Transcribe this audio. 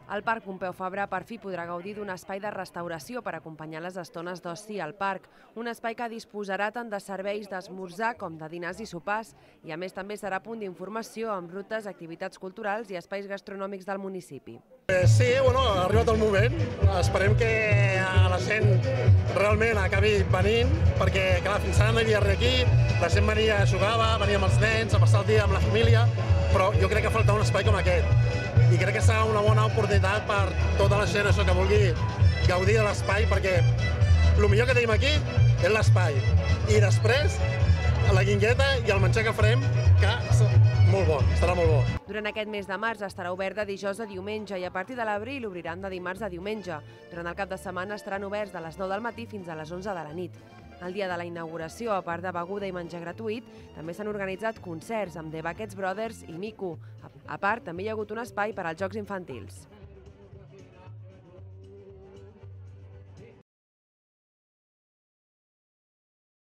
El Parc Pompeu Fabra per fi podrà gaudir d'un espai de restauració per acompanyar les estones d'oci al parc. Un espai que disposarà tant de serveis d'esmorzar com de dinars i sopars i a més també serà punt d'informació amb rutes, activitats culturals i espais gastronòmics del municipi. Sí, ha arribat el moment. Esperem que la gent realment acabi venint, perquè clar, fins ara no hi havia res aquí, la gent venia, jugava, venia amb els nens, a passar el dia amb la família, però jo crec que falta un espai com aquest. I crec que serà una bona oportunitat per tota la gent que vulgui gaudir de l'espai, perquè el millor que tenim aquí és l'espai. I després, la guingueta i el menjar que farem, que molt bo, estarà molt bo. Durant aquest mes de març estarà obert de dijous a diumenge i a partir de l'abril obriran de dimarts a diumenge. Durant el cap de setmana estaran oberts de les 9 del matí fins a les 11 de la nit. El dia de la inauguració, a part de beguda i menjar gratuït, també s'han organitzat concerts amb The Buckets Brothers i Mico. A part, també hi ha hagut un espai per als jocs infantils.